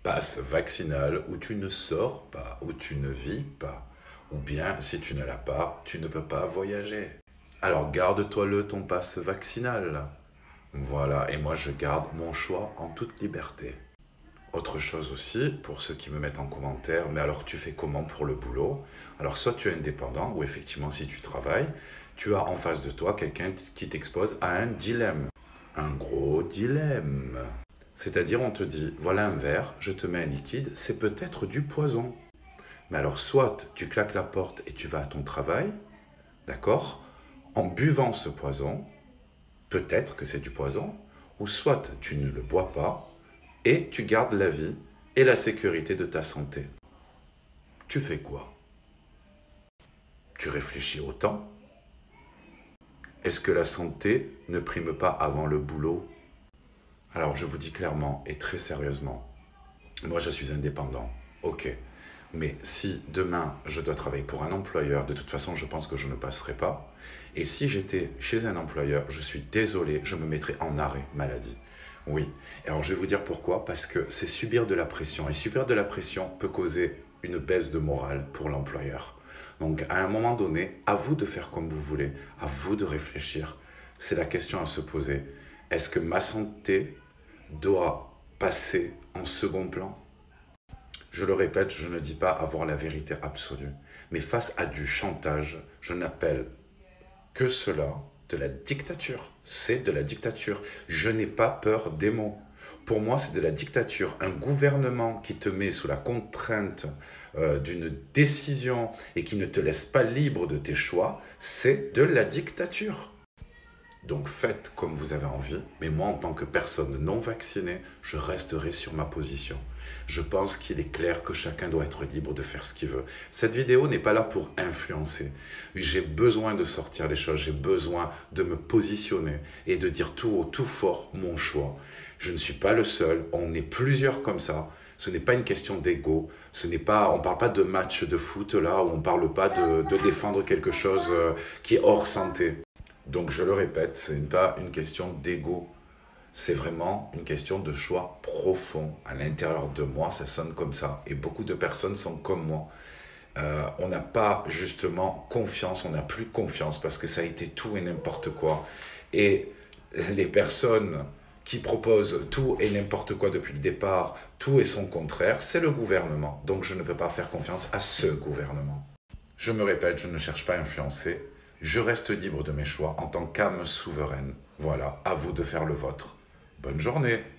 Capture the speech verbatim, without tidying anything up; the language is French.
passe vaccinal où tu ne sors pas, où tu ne vis pas. Ou bien, si tu ne l'as pas, tu ne peux pas voyager. Alors garde-toi-le ton passe vaccinal. Voilà, et moi je garde mon choix en toute liberté. Autre chose aussi, pour ceux qui me mettent en commentaire, mais alors tu fais comment pour le boulot? Alors soit tu es indépendant, ou effectivement si tu travailles, tu as en face de toi quelqu'un qui t'expose à un dilemme. Un gros dilemme. C'est-à-dire on te dit, voilà un verre, je te mets un liquide, c'est peut-être du poison. Mais alors soit tu claques la porte et tu vas à ton travail, d'accord? En buvant ce poison, peut-être que c'est du poison, ou soit tu ne le bois pas, et tu gardes la vie et la sécurité de ta santé. Tu fais quoi? Tu réfléchis autant? Est-ce que la santé ne prime pas avant le boulot? Alors je vous dis clairement et très sérieusement, moi je suis indépendant, ok. Mais si demain je dois travailler pour un employeur, de toute façon je pense que je ne passerai pas. Et si j'étais chez un employeur, je suis désolé, je me mettrais en arrêt maladie. Oui. Alors je vais vous dire pourquoi. Parce que c'est subir de la pression. Et subir de la pression peut causer une baisse de morale pour l'employeur. Donc à un moment donné, à vous de faire comme vous voulez. À vous de réfléchir. C'est la question à se poser. Est-ce que ma santé doit passer en second plan? Je le répète, je ne dis pas avoir la vérité absolue. Mais face à du chantage, je n'appelle que cela de la dictature. C'est de la dictature. Je n'ai pas peur des mots. Pour moi, c'est de la dictature. Un gouvernement qui te met sous la contrainte euh, d'une décision et qui ne te laisse pas libre de tes choix, c'est de la dictature. Donc faites comme vous avez envie, mais moi en tant que personne non vaccinée, je resterai sur ma position. Je pense qu'il est clair que chacun doit être libre de faire ce qu'il veut. Cette vidéo n'est pas là pour influencer. J'ai besoin de sortir les choses, j'ai besoin de me positionner et de dire tout haut, tout fort mon choix. Je ne suis pas le seul, on est plusieurs comme ça. Ce n'est pas une question d'ego, ce n'est pas, on ne parle pas de match de foot là, où on ne parle pas de, de défendre quelque chose qui est hors santé. Donc je le répète, ce n'est pas une question d'ego, c'est vraiment une question de choix profond. À l'intérieur de moi, ça sonne comme ça. Et beaucoup de personnes sont comme moi. Euh, on n'a pas justement confiance, on n'a plus confiance parce que ça a été tout et n'importe quoi. Et les personnes qui proposent tout et n'importe quoi depuis le départ, tout et son contraire, c'est le gouvernement. Donc je ne peux pas faire confiance à ce gouvernement. Je me répète, je ne cherche pas à influencer. Je reste libre de mes choix en tant qu'âme souveraine. Voilà, à vous de faire le vôtre. Bonne journée!